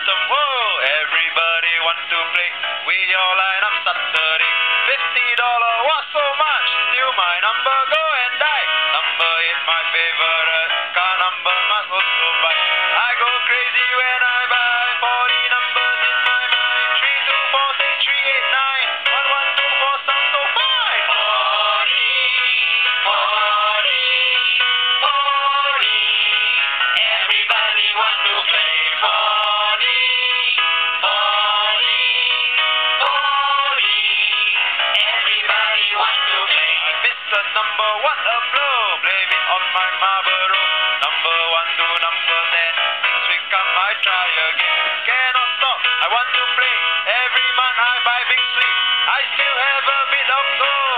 system. Whoa, everybody want to play. We all line up Saturday. $50, what's so much? Till my number go and die. Number 8 my favorite. Car number must also buy. I go crazy when I buy 40 numbers in my mind. 3, 2, 4, 6, 3, 8, 9. 1, 1, 2, 4 sounds so fine. 40, 40, 40. Everybody want to play 40, 40, 40. Everybody want to play. I missed a number, what a blow. Blame it on my Marlboro. Number 1 to number 10. Next week come I try again. Cannot stop, I want to play. Every month I buy big sweet. I still have a bit of gold.